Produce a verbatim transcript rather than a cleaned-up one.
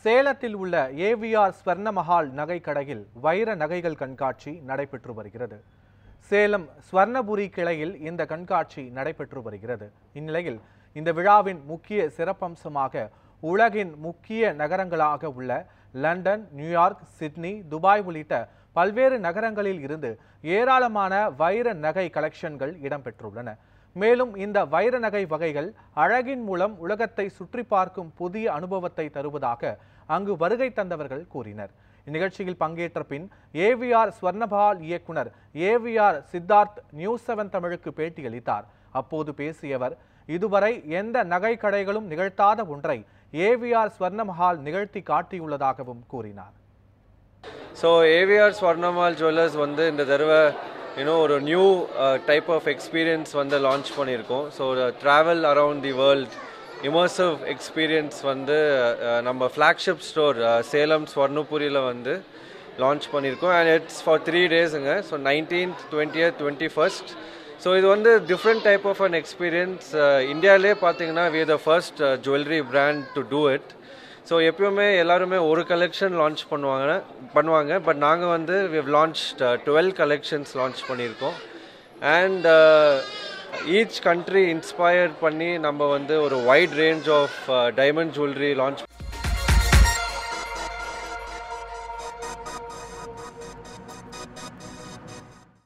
சேலத்தில் உள்ள ஏவிஆர் ஸ்வர்ணமஹால் நகை கடையில் வைர நகைகள் கண்காட்சி நடைபெற்று வருகிறது. சேலம் ஸ்வர்ணபுரி கிளையில் இந்த கண்காட்சி நடைபெற்று வருகிறது. இந்நிலையில் இந்த விழாவின் முக்கிய சிறப்பம்சமாக உலகின் முக்கிய நகரங்களாக உள்ள லண்டன், நியூயார்க், சிட்னி, துபாய் உள்ளிட்ட பல்வேறு நகரங்களில் இருந்து ஏராளமான வைர நகை கலெக்ஷன்கள் இடம்பெற்றுள்ளன. மேலும் இந்த வைர நகை வகைகள் அழகின் மூலம் உலகத்தை சுற்றி பார்க்கும் புதிய அனுபவத்தை தருவதாக அங்கு வருகை தந்தவர்கள் கூறினர். இந்நிகழ்ச்சியில் பங்கேற்ற பின் ஏவிஆர் ஸ்வர்ணமஹால் இயக்குனர் ஏவிஆர் சித்தார்த் நியூஸ் செவன் தமிழுக்கு பேட்டியளித்தார். அப்போது பேசிய அவர், இதுவரை எந்த நகை கடைகளும் நிகழ்த்தாத ஒன்றை ஏவிஆர் ஸ்வர்ணமஹால் நிகழ்த்தி காட்டியுள்ளதாகவும் கூறினார். So ஏவிஆர் ஸ்வர்ணமஹால் ஜுவல்லர்ஸ் வந்து இந்த தடவை இன்னும் ஒரு நியூ டைப் ஆஃப் எக்ஸ்பீரியன்ஸ் வந்து லான்ச் பண்ணியிருக்கோம். So travel around the world immersive experience வந்து நம்ம ஃப்ளாக்ஷிப் ஸ்டோர் சேலம் ஸ்வர்ணபுரியில் வந்து லான்ச் பண்ணியிருக்கோம். அண்ட் இட்ஸ் ஃபார் த்ரீ டேஸுங்க. So nineteenth, twentieth, twenty first. So இது வந்து different type of an experience. இந்தியாவிலே பார்த்தீங்கன்னா we are the first jewellery brand to do it. So எப்பயுமே எல்லாருமே ஒரு கலெக்ஷன் லான்ச் பண்ணுவாங்க பண்ணுவாங்க பட் நாங்கள் வந்து we have launched twelve collections launch பண்ணியிருக்கோம். அண்ட் ஈச் கண்ட்ரி இன்ஸ்பயர் பண்ணி நம்ம வந்து ஒரு wide range of diamond jewellery launch